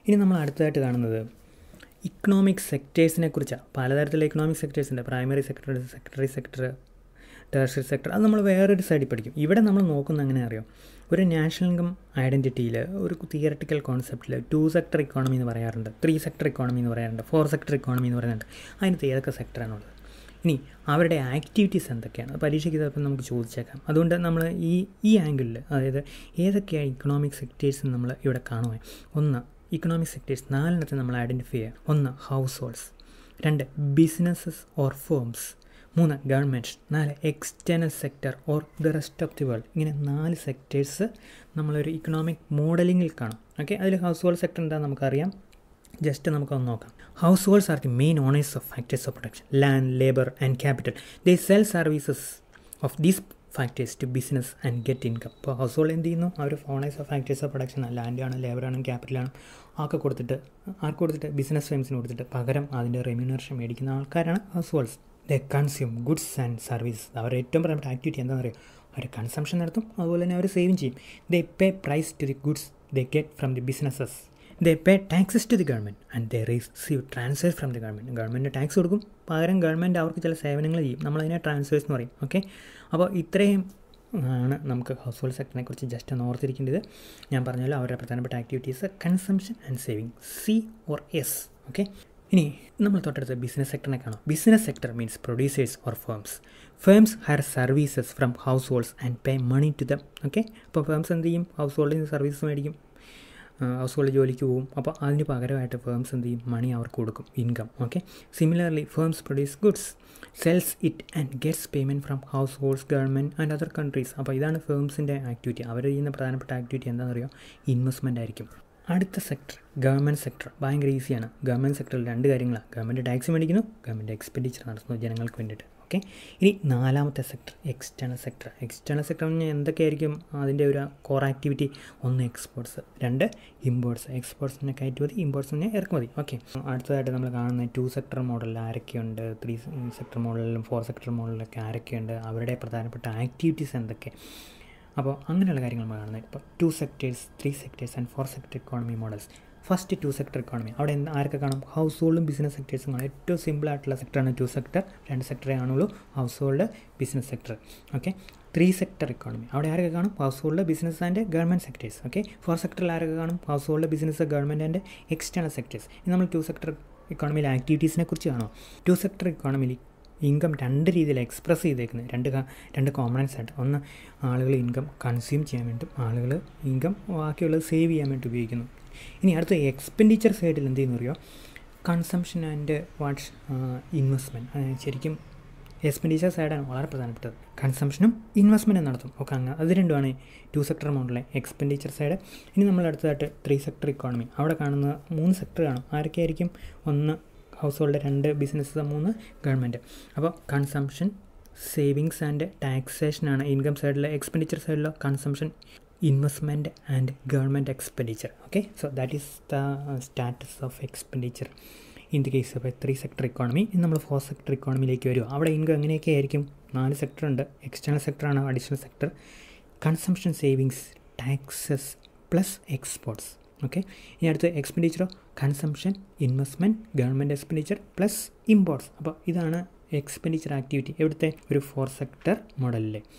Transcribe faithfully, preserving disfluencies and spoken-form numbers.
ഇനി നമ്മൾ അടുത്തതായിട്ട് കാണുന്നത് ഇക്കണോമിക് സെക്ടേഴ്സിനെ കുറിച്ചാണ്. പലതരത്തിലുള്ള ഇക്കണോമിക് സെക്ടേഴ്സ് ഉണ്ട്. Primary sector, secondary sector, tertiary sector. അത് നമ്മൾ വേറൊരു സൈഡിൽ പഠിക്കും. ഇവിടെ നമ്മൾ നോക്കുന്ന എങ്ങനെ അറിയാം, ഒരു നാഷണൽ ഇൻകം ഐഡൻറ്റിറ്റിയിൽ ഒരു തിയറട്ടിക്കൽ കോൺസെപ്റ്റിൽ ടു സെക്ടർ ഇക്കോണമി എന്ന് പറയാറുണ്ട്, ത്രീ സെക്ടർ ഇക്കോണമി എന്ന് പറയാറുണ്ട്, ഫോർ സെക്ടർ ഇക്കോണമി എന്ന് പറയുന്നുണ്ട്. അതിനകത്ത് ഏതൊക്കെ സെക്ടറാണുള്ളത്, ഇനി അവരുടെ ആക്ടിവിറ്റീസ് എന്തൊക്കെയാണ്, പരീക്ഷയ്ക്ക് ചിലപ്പോൾ നമുക്ക് ചോദിച്ചേക്കാം. അതുകൊണ്ട് നമ്മൾ ഈ ഈ ആംഗിളിൽ, അതായത് ഏതൊക്കെയാണ് ഇക്കണോമിക് സെക്ടേഴ്സ് നമ്മൾ ഇവിടെ കാണുക. ഒന്ന്, ഇക്കണോമിക് സെക്ടേഴ്സ് നാലെണ്ണത്തെ നമ്മൾ ഐഡൻറ്റിഫൈ ചെയ്യുക. ഒന്ന്, ഹൗസ് ഹോൾഡ്സ്. രണ്ട്, ബിസിനസ്സസ് ഓർ ഫേംസ്. മൂന്ന്, ഗവൺമെൻറ്. നാല്, external sector or the rest of the world. ഇങ്ങനെ നാല് സെക്ടേഴ്സ് നമ്മളൊരു ഇക്കണോമിക് മോഡലിങ്ങിൽ കാണും. ഓക്കെ, അതിൽ ഹൗസ് ഹോൾഡ് സെക്ടർ എന്താണെന്ന് നമുക്കറിയാം. ജസ്റ്റ് നമുക്കൊന്ന് നോക്കാം. Households are the main owners of factors of production, land, labour and capital. They sell services of these factors to business and get income. ഇപ്പോൾ household എന്ത് ചെയ്യുന്നു, അവർ owners of factors of production, ലാൻഡാണ്, ലേബറാണ്, ക്യാപിറ്റലാണ്, ആൾക്ക് കൊടുത്തിട്ട് ആർക്ക് കൊടുത്തിട്ട് ബിസിനസ് ഫേംസിന് കൊടുത്തിട്ട് പകരം അതിൻ്റെ റെമ്യൂണറേഷൻ മേടിക്കുന്ന ആൾക്കാരാണ് households. They consume goods and services. അവരുടെ ഏറ്റവും പ്രധാനപ്പെട്ട ആക്ടിവിറ്റി എന്താണെന്ന് അറിയാം, അവർ കൺസംഷൻ നടത്തും, അതുപോലെ തന്നെ അവർ സേവിങ് ചെയ്യും. They pay price to the goods they get from the businesses. They pay taxes to the government and they receive transfers from the government. Government tax കൊടുക്കും, പകരം ഗവൺമെൻറ് അവർക്ക് ചില സേവനങ്ങൾ ചെയ്യും, നമ്മളതിനെ ട്രാൻസ്ഫേഴ്സ് എന്ന് പറയും. ഓക്കെ, അപ്പോൾ ഇത്രയും ആണ് നമുക്ക് ഹൗസ് ഹോൾഡ് സെക്ടറിനെ കുറിച്ച് ജസ്റ്റ് ഒന്ന് ഓർത്തിരിക്കേണ്ടത്. ഞാൻ പറഞ്ഞല്ലോ അവരുടെ പ്രധാനപ്പെട്ട activities consumption and saving, C or S. Okay, ഇനി നമ്മൾ തൊട്ടടുത്ത് ബിസിനസ് സെക്ടറിനെ കാണാം. Business sector means producers or firms. Firms hire services from households and pay money to them. Okay, അപ്പോൾ ഫേംസ് എന്ത് ചെയ്യും, ഹൗസ് ഹോൾഡിൽ നിന്ന് സർവീസ് മേടിക്കും, ഹൗസ് ഹോൾഡ് ജോലിക്ക് പോകും. അപ്പോൾ അതിന് പകരമായിട്ട് ഫേംസ് എന്ത് ചെയ്യും, മണി അവർക്ക് കൊടുക്കും, income. Okay, similarly firms produce goods, sells it and gets payment from households, government and other countries. അപ്പോൾ ഇതാണ് ഫേംസിൻ്റെ ആക്ടിവിറ്റി. അവർ ചെയ്യുന്ന പ്രധാനപ്പെട്ട ആക്ടിവിറ്റി എന്താണെന്ന് അറിയാം, ഇൻവെസ്റ്റ്മെൻ്റ് ആയിരിക്കും. അടുത്ത സെക്ടർ ഗവൺമെൻറ് സെക്ടർ. ഭയങ്കര ഈസിയാണ്. ഗവൺമെൻറ് സെക്ടറിൽ രണ്ട് കാര്യങ്ങളാണ്, ഗവൺമെൻറ് ടാക്സ് മേടിക്കുന്നു, ഗവൺമെൻറ് എക്സ്പെൻഡിച്ചർ നടത്തുന്നു ജനങ്ങൾക്ക് വേണ്ടിയിട്ട്. ഓക്കെ, ഇനി നാലാമത്തെ sector external sector. External sector എന്ന് പറഞ്ഞാൽ എന്തൊക്കെയായിരിക്കും അതിൻ്റെ ഒരു കോർ ആക്ടിവിറ്റി? ഒന്ന്, എക്സ്പോർട്സ്. രണ്ട്, ഇമ്പോർട്ട്സ്. എക്സ്പോർട്സിനെ കയറ്റുമതി, ഇമ്പോർട്ട്സിനെ ഇറക്കുമതി. ഓക്കെ, അടുത്തതായിട്ട് നമ്മൾ കാണുന്ന ടു സെക്ടർ മോഡലിൽ ആരൊക്കെയുണ്ട്, ത്രീ സെക്ടർ മോഡലിലും ഫോർ സെക്ടർ മോഡലിലൊക്കെ ആരൊക്കെയുണ്ട്, അവരുടെ പ്രധാനപ്പെട്ട ആക്ടിവിറ്റീസ് എന്തൊക്കെ. അപ്പോൾ അങ്ങനെയുള്ള കാര്യങ്ങൾ നമ്മൾ കാണുന്നത്. ഇപ്പോൾ two sectors, three sectors and four sector economy models. First two sector economy. അവിടെ എന്ത് ആരൊക്കെ കാണും, ഹൗസ് ഹോൾഡും ബിസിനസ് സെക്ടേഴ്സും കാണും. ഏറ്റവും സിമ്പിൾ ആയിട്ടുള്ള സെക്ടറാണ് ടു സെക്ടർ. രണ്ട് സെക്ടറേ കാണുള്ളൂ, household, business sector. Okay, three sector economy. അവിടെ ആരൊക്കെ കാണും, household, business and government sectors. Okay, four സെക്ടറിൽ ആരൊക്കെ കാണും, household, business, government and external sectors. ഇനി നമ്മൾ ടു സെക്ടർ ഇക്കോണമിയിലെ ആക്ടിവിറ്റീസിനെ കുറിച്ച് കാണും. ടു സെക്ടർ ഇക്കോണമിയിൽ ഇൻകം രണ്ട് രീതിയിൽ എക്സ്പ്രസ് ചെയ്തേക്കുന്നത്, രണ്ട് രണ്ട് കോമ്പണൻസ് ആയിട്ട്. ഒന്ന്, ആളുകൾ ഇൻകം കൺസ്യൂം ചെയ്യാൻ വേണ്ടിയും ആളുകൾ ഇൻകം ബാക്കിയുള്ളത് സേവ് ചെയ്യാൻ വേണ്ടി ഉപയോഗിക്കുന്നു. ഇനി അടുത്ത എക്സ്പെൻഡിച്ചർ സൈഡിൽ എന്ത് ചെയ്യുന്നു അറിയോ, കൺസംഷൻ ആൻഡ് വാട്ട്സ് ഇൻവെസ്റ്റ്മെൻറ്റ്. ശരിക്കും എക്സ്പെൻഡിച്ചർ സൈഡാണ് വളരെ പ്രധാനപ്പെട്ടത്. കൺസംഷനും ഇൻവെസ്റ്റ്മെൻറ്റും നടത്തും. ഓക്കെ, അങ്ങനെ അത് രണ്ടുമാണ് ടു സെക്ടർ മോഡലിലെ എക്സ്പെൻഡിച്ചർ സൈഡ്. ഇനി നമ്മൾ അടുത്തതായിട്ട് ത്രീ സെക്ടർ ഇക്കോണമി. അവിടെ കാണുന്ന മൂന്ന് സെക്ടർ കാണും. ആരൊക്കെയായിരിക്കും? ഒന്ന്, ഹൗസ് ഹോൾഡ്. രണ്ട്, ബിസിനസ്. മൂന്ന്, ഗവൺമെൻറ്. അപ്പോൾ കൺസംഷൻ, സേവിങ്സ് ആൻഡ് ടാക്സേഷനാണ് ഇൻകം സൈഡിലെ. എക്സ്പെൻഡിച്ചർ സൈഡിലോ consumption, investment and government expenditure. Okay, so that is the status of expenditure in the case of a three sector economy. ഇനി നമ്മൾ ഫോർ സെക്ടർ ഇക്കോണമിയിലേക്ക് വരും. അവിടെ ഇൻകം എങ്ങനെയൊക്കെ ആയിരിക്കും? നാല് സെക്ടർ ഉണ്ട്. എക്സ്റ്റേണൽ സെക്ടറാണ് additional sector. Consumption, savings, taxes plus exports. Okay, ഇനി അടുത്ത് എക്സ്പെൻഡിച്ചറോ consumption, investment, government expenditure plus imports. അപ്പോൾ ഇതാണ് എക്സ്പെൻഡിച്ചർ ആക്ടിവിറ്റി എവിടുത്തെ ഒരു ഫോർ സെക്ടർ മോഡലിലെ.